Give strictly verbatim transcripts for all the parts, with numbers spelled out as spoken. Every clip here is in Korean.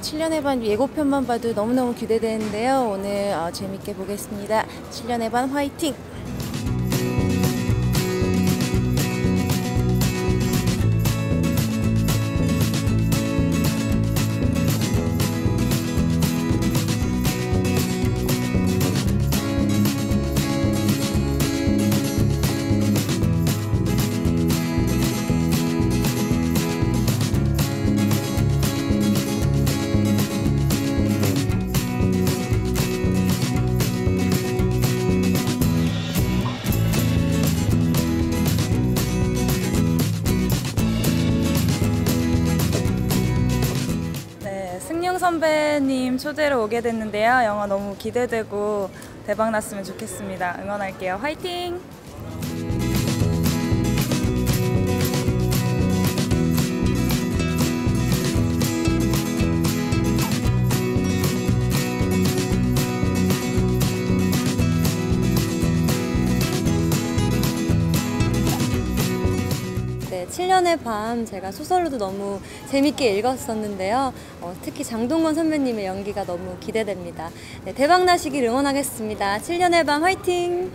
칠 년의 반 예고편만 봐도 너무너무 기대되는데요. 오늘 어, 재밌게 보겠습니다. 칠 년의 반 화이팅! 승용 선배님 초대로 오게 됐는데요. 영화 너무 기대되고 대박 났으면 좋겠습니다. 응원할게요. 화이팅! 네, 칠 년의 밤 제가 소설로도 너무 재밌게 읽었었는데요. 어, 특히 장동건 선배님의 연기가 너무 기대됩니다. 네, 대박 나시길 응원하겠습니다. 칠 년의 밤 화이팅!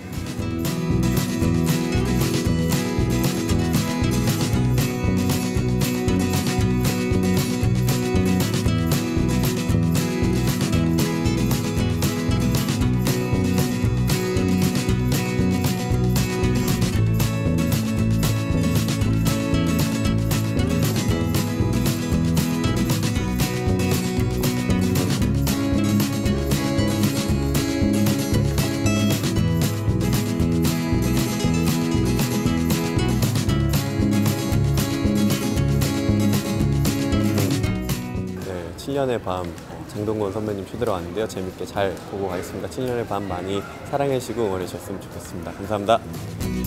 칠 년의 밤 장동건 선배님 초대로 왔는데요. 재밌게 잘 보고 가겠습니다. 칠 년의 밤 많이 사랑해주시고 응원해 주셨으면 좋겠습니다. 감사합니다.